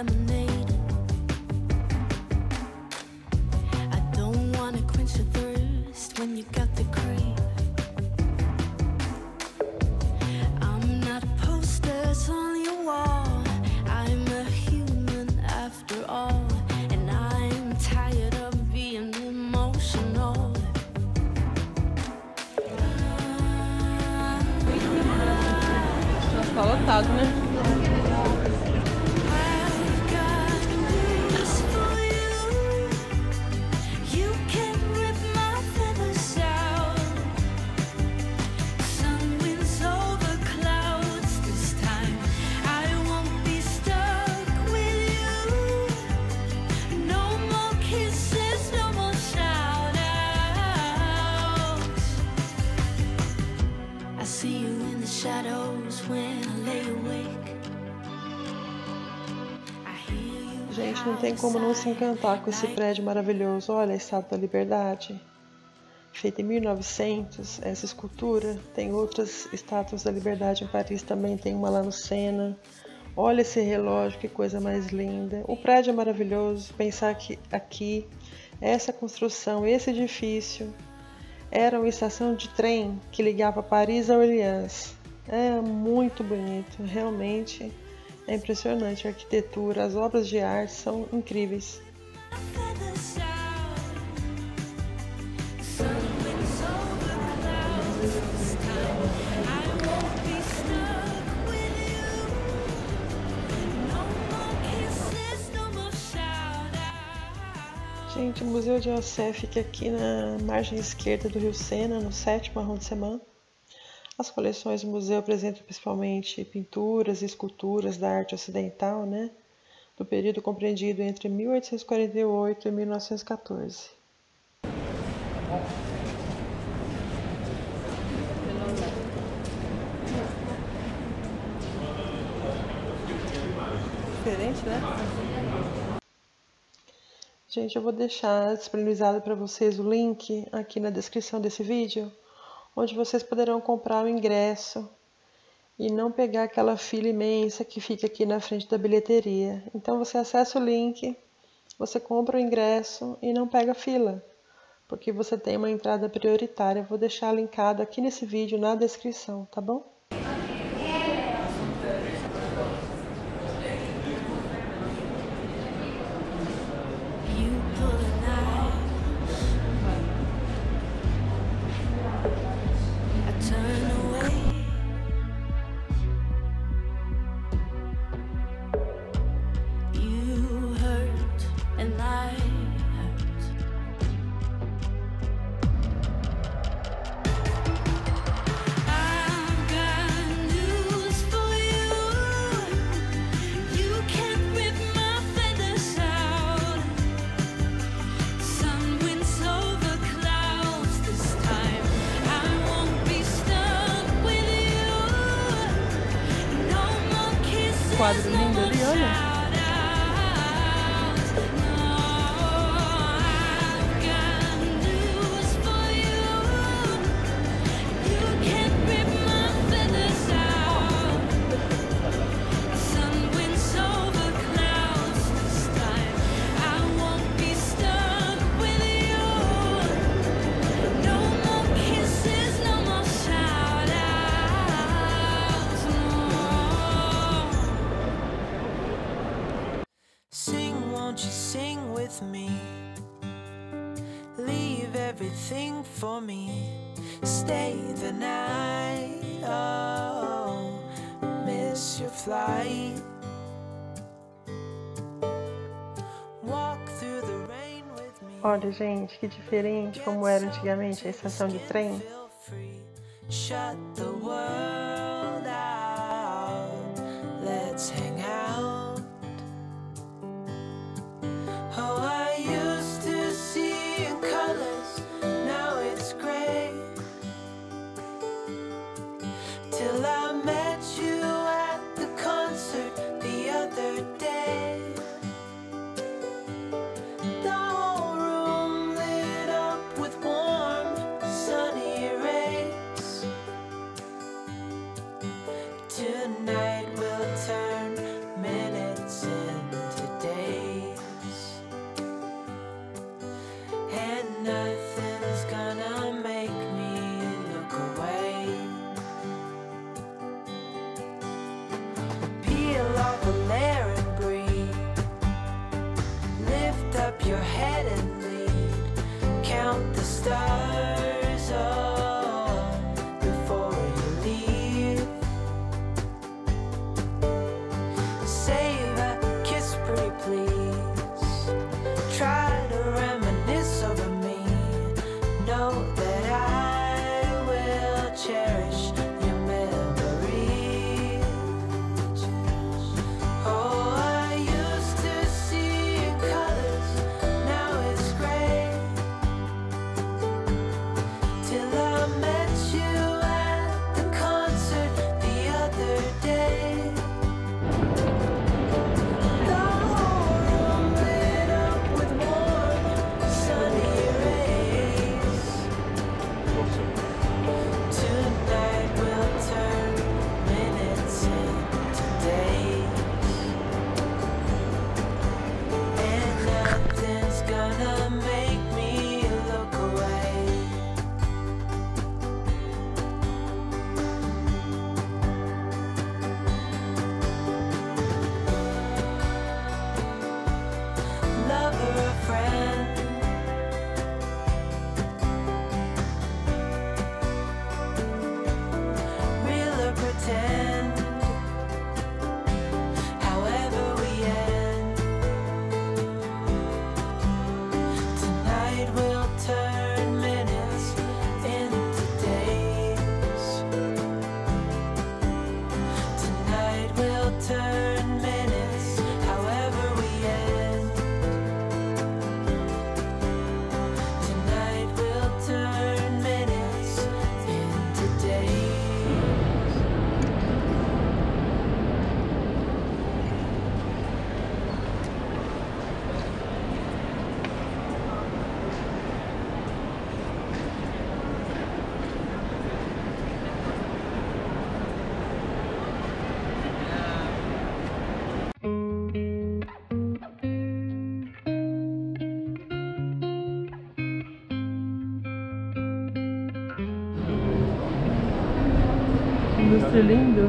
lemonade. I don't wanna quench your thirst when you got the creep. I'm not a poster, it's on your wall. I'm a human after all, and I'm tired of being emotional. Tá lotado, né? Gente, não tem como não se encantar com esse prédio maravilhoso. Olha a Estátua da Liberdade, feita em 1900, essa escultura. Tem outras estátuas da Liberdade em Paris também, tem uma lá no Sena. Olha esse relógio, que coisa mais linda. O prédio é maravilhoso. Pensar que aqui, essa construção, esse edifício, era uma estação de trem que ligava Paris a Orleans. É muito bonito, realmente. É impressionante a arquitetura, as obras de arte são incríveis. Gente, o Museu de Orsay fica aqui na margem esquerda do Rio Sena, no 7º arrondissement. As coleções do museu apresentam principalmente pinturas e esculturas da arte ocidental, né, do período compreendido entre 1848 e 1914. Diferente, né? Gente, eu vou deixar disponibilizado para vocês o link aqui na descrição desse vídeo, onde vocês poderão comprar o ingresso e não pegar aquela fila imensa que fica aqui na frente da bilheteria. Então você acessa o link, você compra o ingresso e não pega fila, porque você tem uma entrada prioritária. Eu vou deixar linkado aqui nesse vídeo na descrição, tá bom? Quadro lindo ali, olha. Won't you sing with me? Leave everything for me. Stay the night. Oh, miss your flight. Walk through the rain with me. Olha, gente, que diferente como era antigamente a estação de trem. Shut the world out. Let's hang out. Oh, I used to see in colors, now it's gray. Till I met you at the concert the other day. The whole room lit up with warm, sunny rays. Tonight we'll turn minutes into lustre lindo.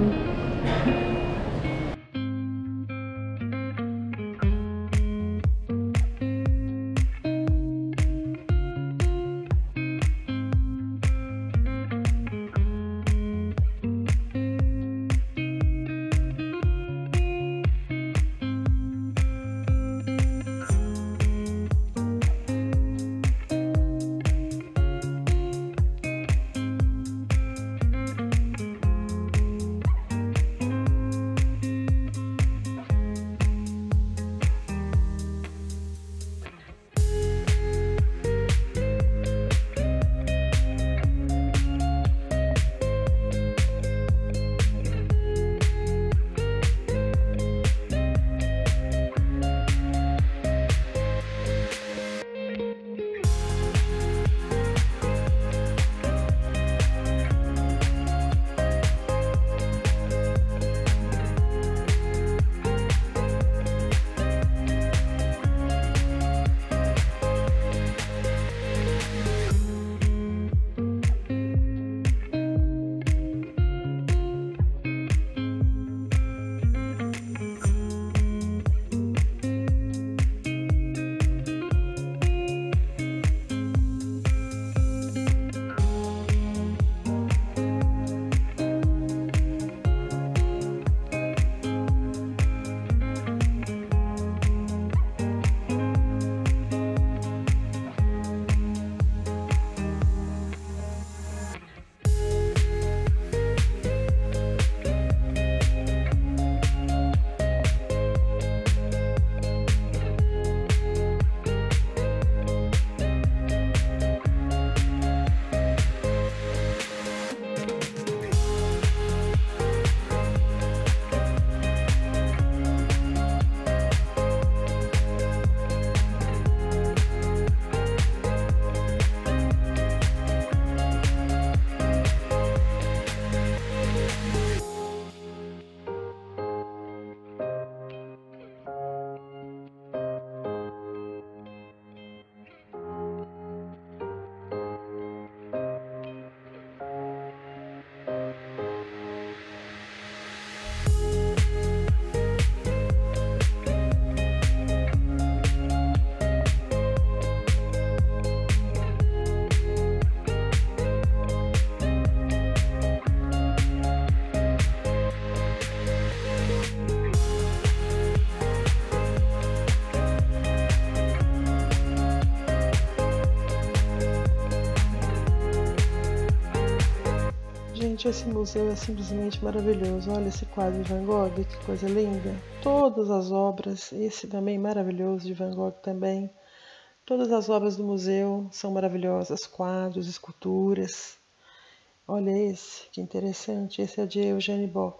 Gente, esse museu é simplesmente maravilhoso. Olha esse quadro de Van Gogh, que coisa linda. Todas as obras, esse também maravilhoso de Van Gogh também. Todas as obras do museu são maravilhosas, quadros, esculturas. Olha esse, que interessante. Esse é de Eugène Bo.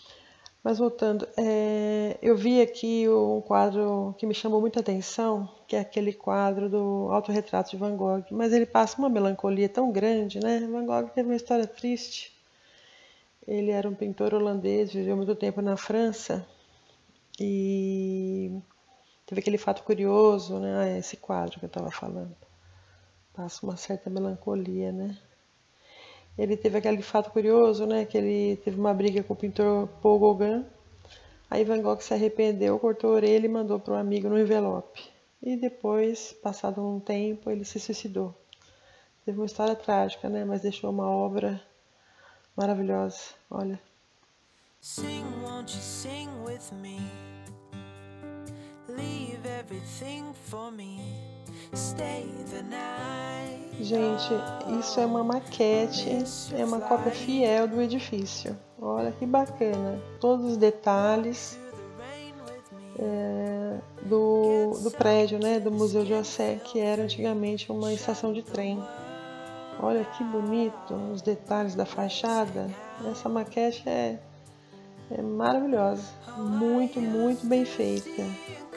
Mas voltando, eu vi aqui um quadro que me chamou muita atenção, que é aquele quadro do Autorretrato de Van Gogh. Mas ele passa uma melancolia tão grande, né? Van Gogh teve uma história triste. Ele era um pintor holandês, viveu muito tempo na França e teve aquele fato curioso, né? Esse quadro que eu estava falando. Passa uma certa melancolia, né? Ele teve aquele fato curioso, né? Que ele teve uma briga com o pintor Paul Gauguin. Aí Van Gogh se arrependeu, cortou a orelha e mandou para um amigo no envelope. E depois, passado um tempo, ele se suicidou. Teve uma história trágica, né? Mas deixou uma obra maravilhosa. Olha. Sing, won't you sing with me? Leave everything for me. Stay the night. Gente, isso é uma maquete, é uma cópia fiel do edifício. Olha que bacana. Todos os detalhes do prédio, né, do Museu d'Orsay, que era antigamente uma estação de trem. Olha que bonito, os detalhes da fachada. Essa maquete é maravilhosa, muito, muito bem feita.